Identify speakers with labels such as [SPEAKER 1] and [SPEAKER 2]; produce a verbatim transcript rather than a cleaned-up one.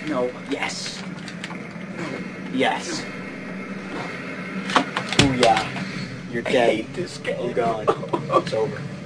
[SPEAKER 1] No. Yes. Yes. Ooh, yeah. You're
[SPEAKER 2] I
[SPEAKER 1] dead.
[SPEAKER 2] hate this game.
[SPEAKER 1] You're gone. It's over.